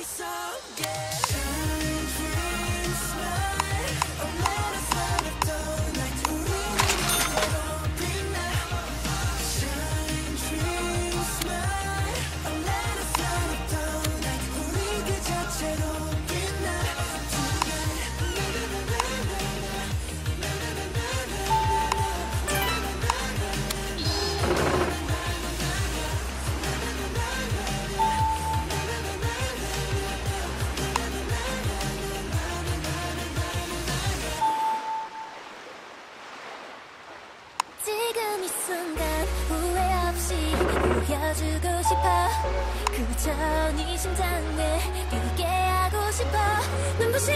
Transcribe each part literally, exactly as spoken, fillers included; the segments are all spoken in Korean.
지금 이 순간 후회 없이 보여주고 싶어. 그저 네 심장을 뛰게 하고 싶어. 눈부신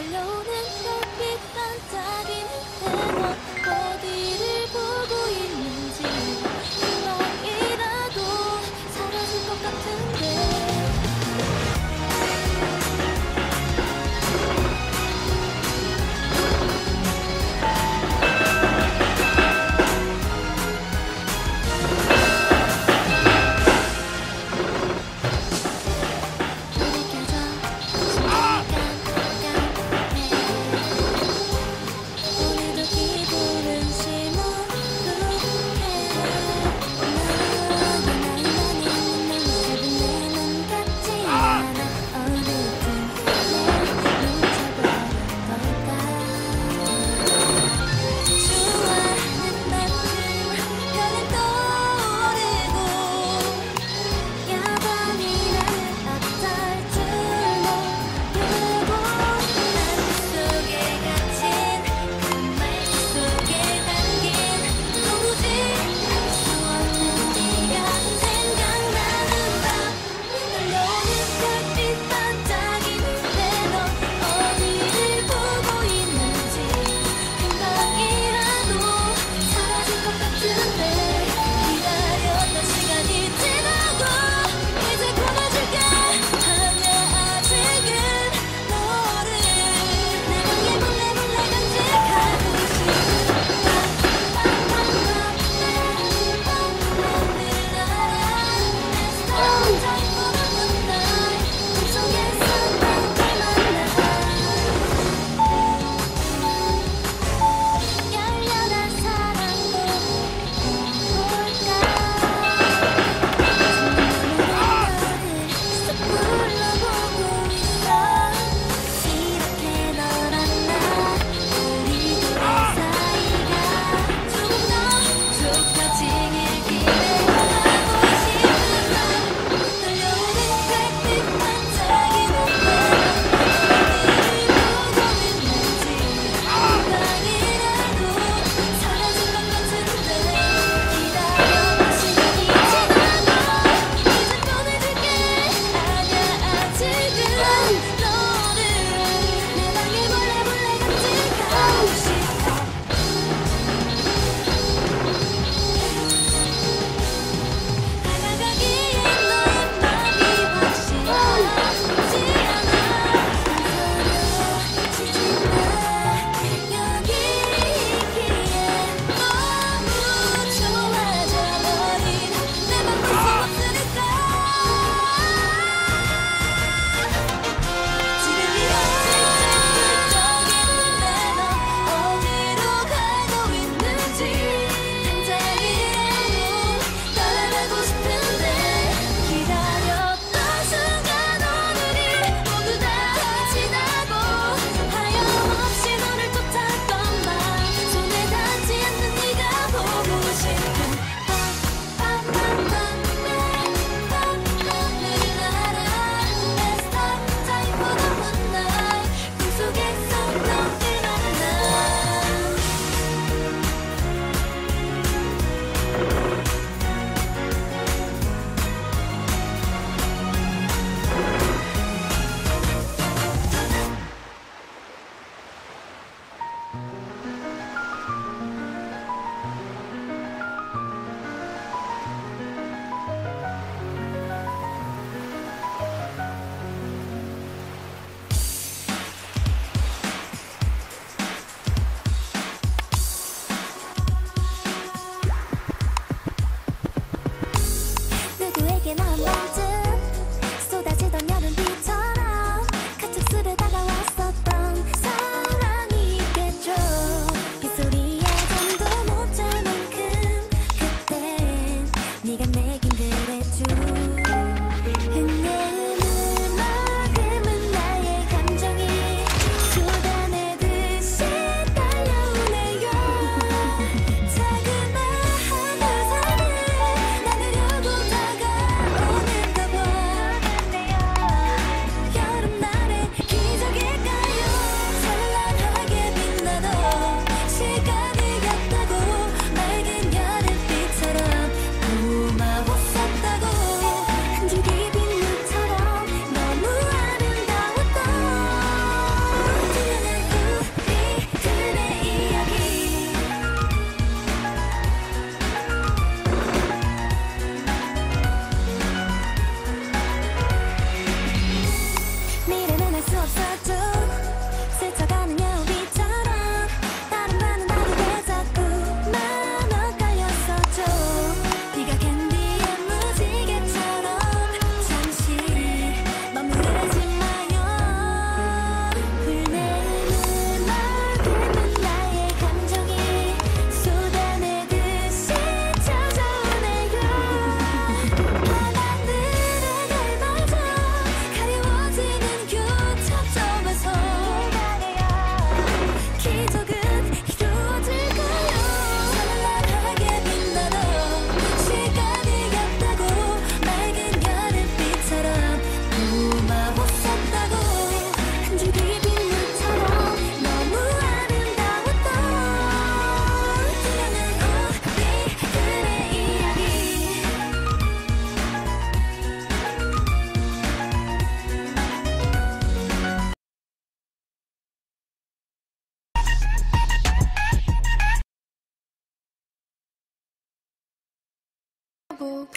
끌려오는 별빛 반짝이는 넌 어디를 보고 있는지 금방이라도 사라질 것 같은데 오늘도 기분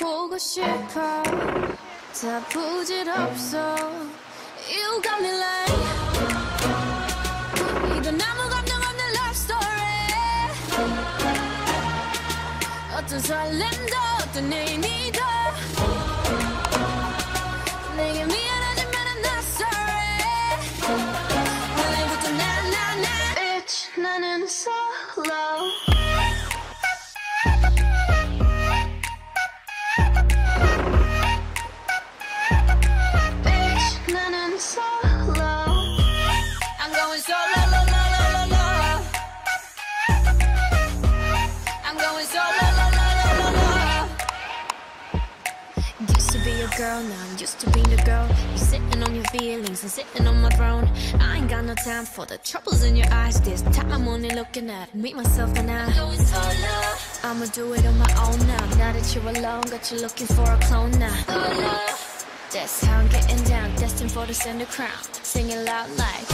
보고 싶어 다 부질없어 You got me like 이건 아무 감정 없는 love story 어떤 설렘도 어떤 의미도 내게 미안하지만 I'm not sorry 원래부터 난 난 난 Bitch 나는 solo Girl, now I'm used to being the girl. You're sitting on your feelings and sitting on my throne. I ain't got no time for the troubles in your eyes. This time I'm only looking at me, myself, and I. I'ma do it on my own now. Now that you're alone, got you looking for a clone now. That's how I'm getting down, destined for the center crown. Sing it loud like.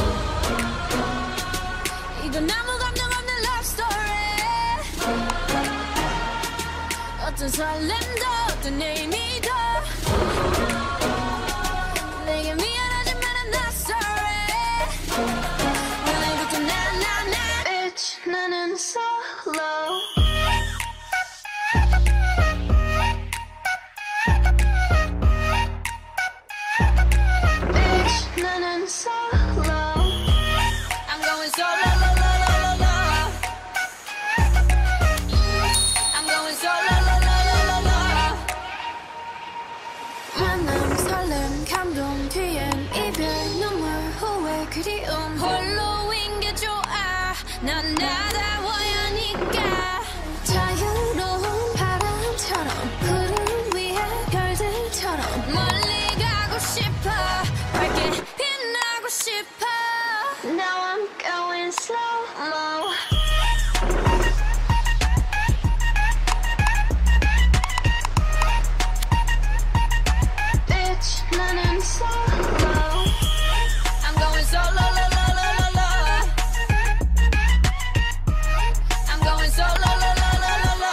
이건 아무 감정 없는 love story. 어떤 설렘도 어떤 의미도. 내게 미안하지만 I'm not sorry 원래부터 난 난 난 Bitch 나는 solo Bitch 나는 solo I'm going solo lo, lo, lo, lo, lo. I'm going solo lo, lo, lo, lo, lo. 만남 설렘 감동 뒤엔 이별 눈물 후회 그리움 홀로인 게 좋아 난 나다워야 하니까 자유로운 바람처럼 구름 위에 별들처럼 멀리 가고 싶어 밝게 빛나고 싶어 Now I'm going slow-mo 나는 solo I'm going solo lo, lo, lo, lo, lo. I'm going solo lo, lo, lo, lo, lo.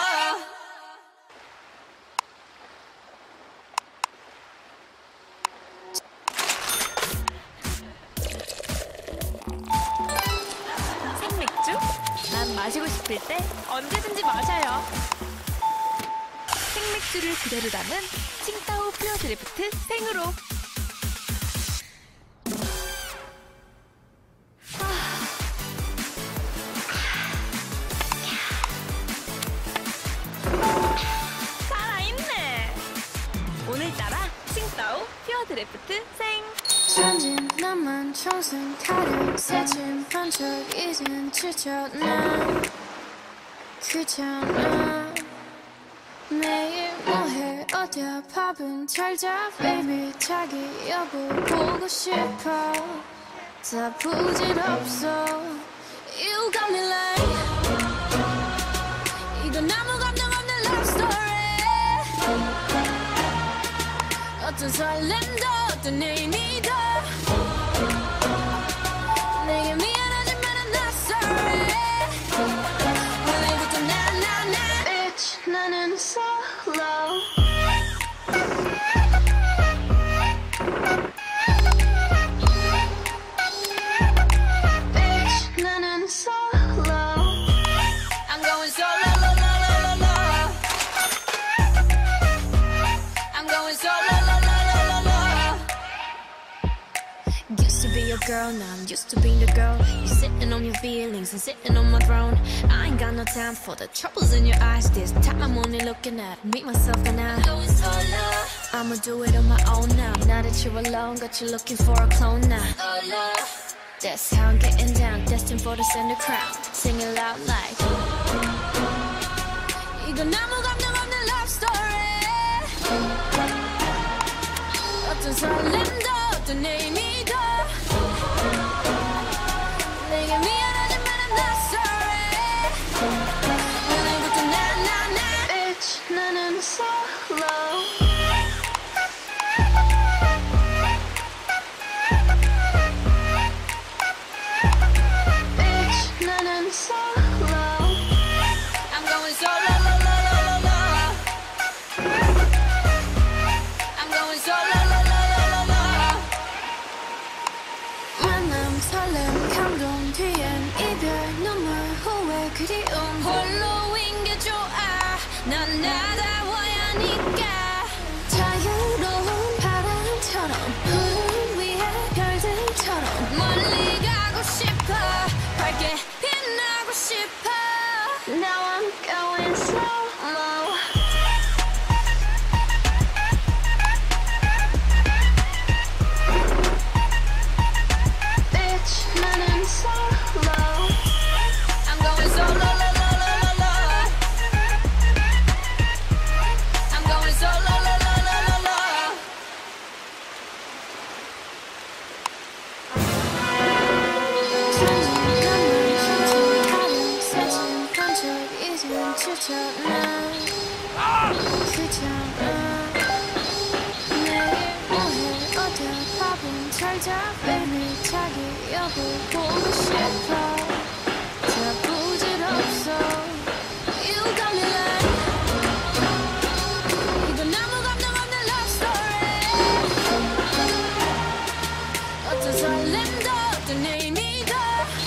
생맥주? 난 마시고 싶을 때 언제든지 마셔요. 생맥주를 그대로 담은 칭따오 퓨어드래프트 생으로. 살아있네. 오늘따라 칭따오 퓨어드래프트 생. 천진 나만 청순 가득 새침 반짝 이젠 지쳤나 귀찮아 매일 뭐해 어디야 밥은 잘자 baby 자기 여보 보고 싶어 다 부질없어 You got me like 이건 아무 감정 없는 love story 어떤 설렘도 어떤 의미도 내게 미안하지만 I'm not sorry 원래부터 난 난 난 Bitch 나는 solo Bitch 나는 solo I'm going solo lo, lo, lo, lo, lo. I'm going solo lo, lo, lo, lo, lo. Used to be your girl, now I'm used to being the girl. You're sitting on your feelings and sitting on my throne. I ain't got no time for the troubles in your eyes. This time I'm only looking at me, myself, and I. I'ma do it on my own now. Now that you're alone, got you looking for a clone now. That's how I'm getting down, destined for the center crown. Sing it loud like. 이건 아무 감정 없는 love story. 어떤 설렘도 어떤 의미도 내게 미안하지만 I'm not sorry 원래부터 난 난 난 Bitch 나는 solo Bitch 나는 solo I'm going solo lo, lo, lo, lo, lo. 설렘 감동 뒤엔 이별 눈물 후회 그리움 홀로인 게 좋아 난 나다워야 하니까 자유로운 바람처럼 푸른 위에 별들처럼 멀리 가고 싶어 밝게 빛나고 싶어 Now I'm going slow-mo Bitch, 나는 solo I'm going solo, lo, lo, lo, lo, lo. I'm going solo, lo, lo, lo, lo, lo. Baby, 자기 여보 보고 싶어 자 부질없어 You got me like 이건 아무 감정 없는 love story 어떤 설렘도 어떤 의미도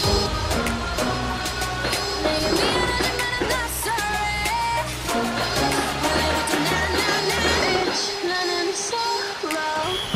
내게 미안하지만 I'm not sorry 원래부터 난 난 난 Bitch 나는 solo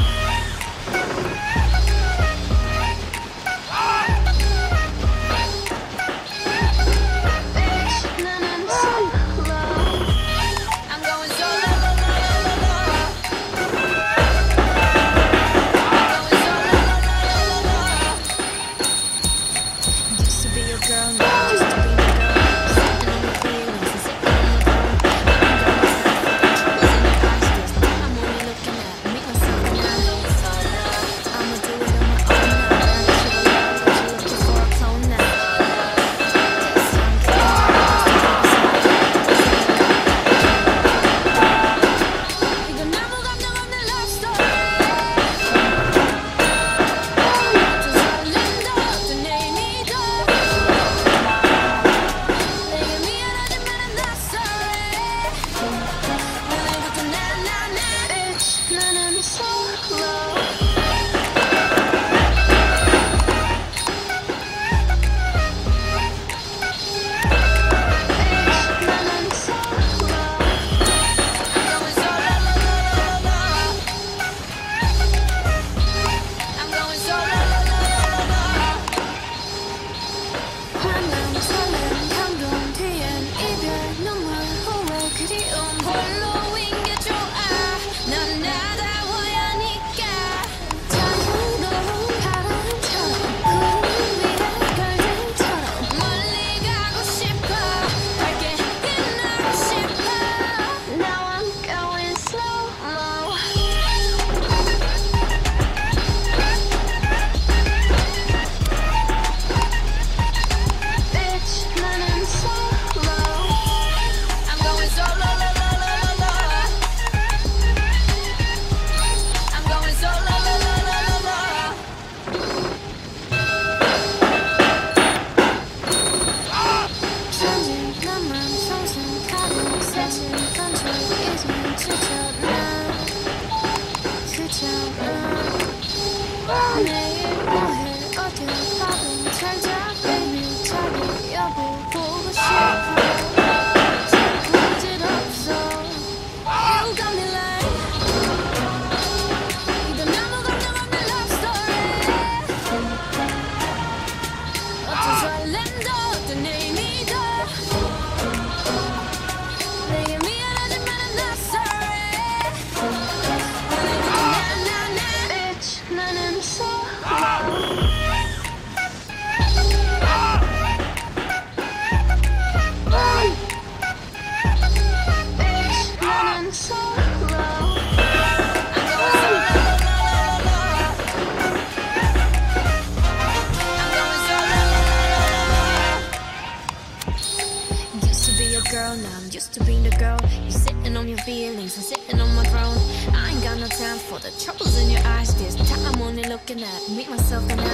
Girl, now I'm used to being the girl. You're sitting on your feelings and sitting on my throne. I ain't got no time for the troubles in your eyes. This time I'm only looking at me, myself, and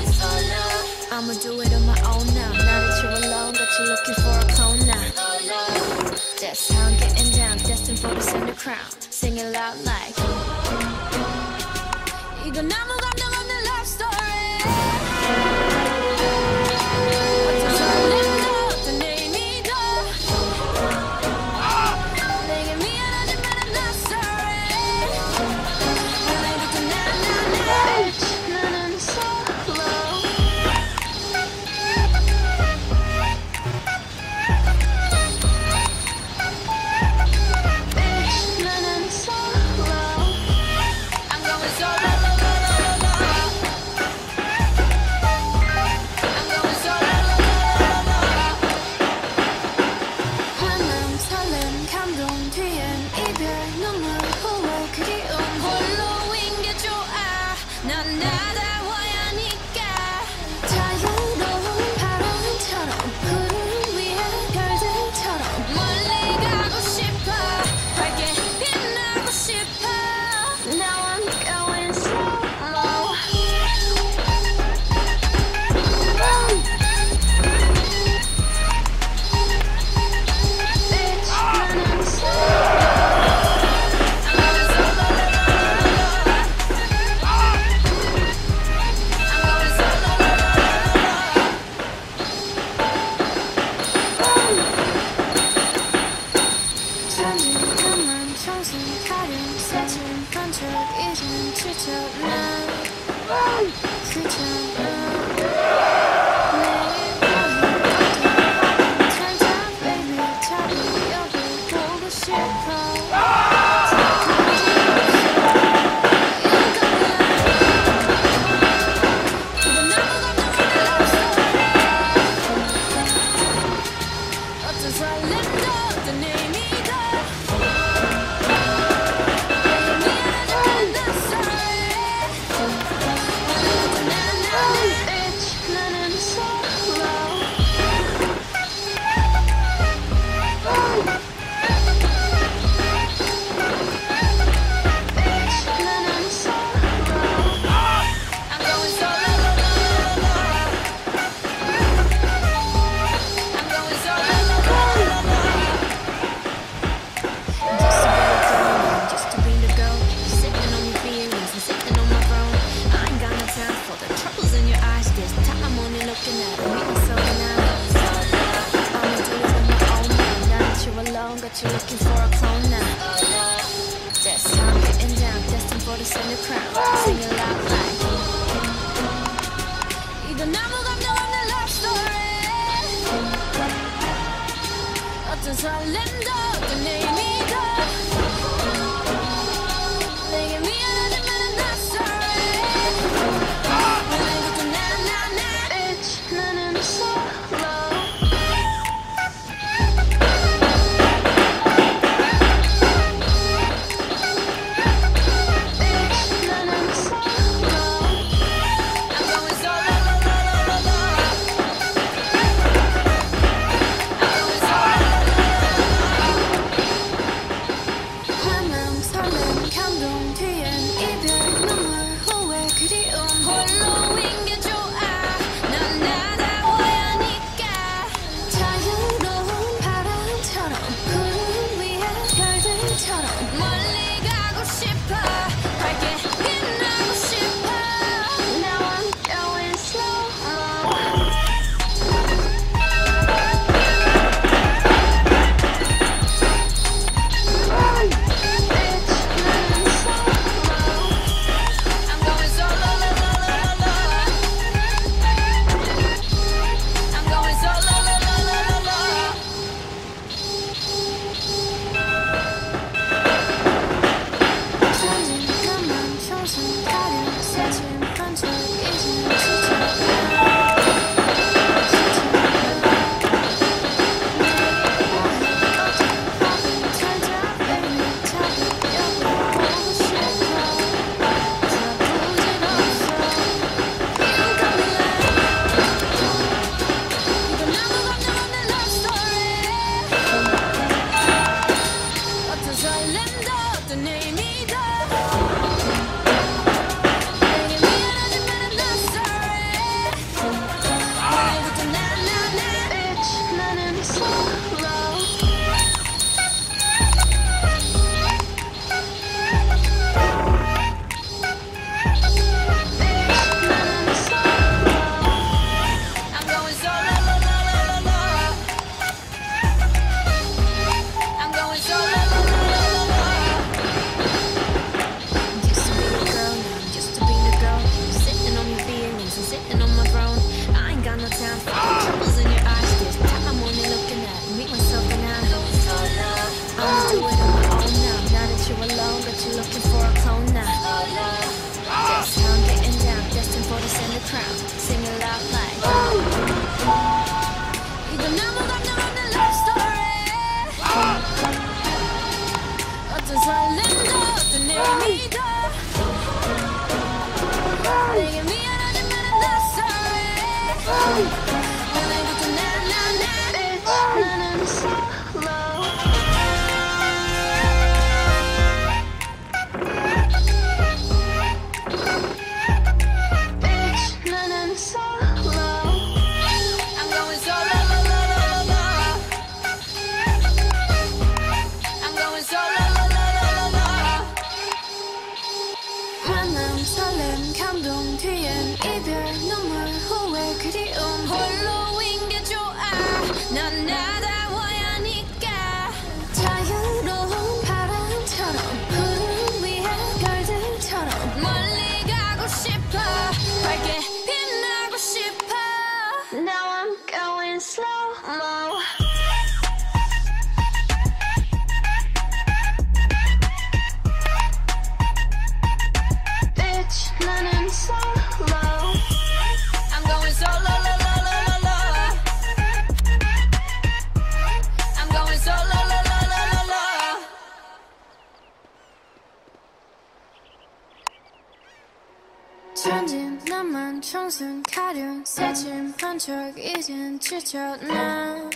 I. I'ma do it on my own now. Now that you're alone, that you're looking for a clone now. That's how I'm getting down, destined for the center crown. Sing it loud like 이건 아무 감정 없는 love story. that you're looking for a clone now. This time getting down, destined for the center crown. Sing it loud like 이건 아무것도 없는 love story. 어떤 설렘도 어떤 의미도 내게 미안하지만은 not sorry. 이것도 나나나 Bitch 나는 solo. 천진 나만 청순 가련 새침한 척 이젠 지쳤나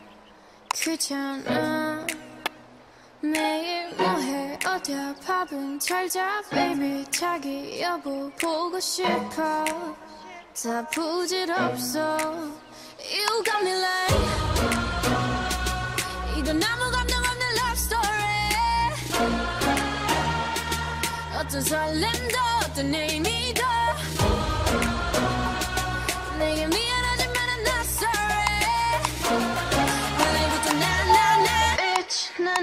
귀찮아 매일 뭐해 어디야 밥은 잘자 baby 자기 여보 보고 싶어 다 부질없어 You got me like 이건 아무 감동 없는 love story 어떤 설렘도 어떤 의미도 내게 미안하지만 I'm not sorry 오늘부터 나나나 Bitch 나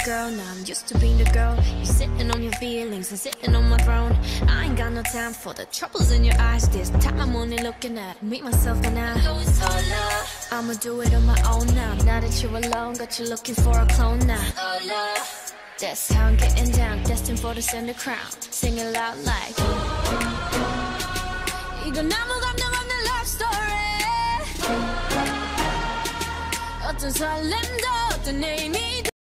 girl, now I'm used to being the girl. You're sitting on your feelings and sitting on my throne. I ain't got no time for the troubles in your eyes. This time I'm only looking at me, myself, and I. I'ma do it on my own now. Now that you're alone, got you looking for a clone now. That's how I'm getting down, destined for the center crown. Sing it loud like 이건 아무 감정 없는 love story. 어떤 설렘도 어떤 의미도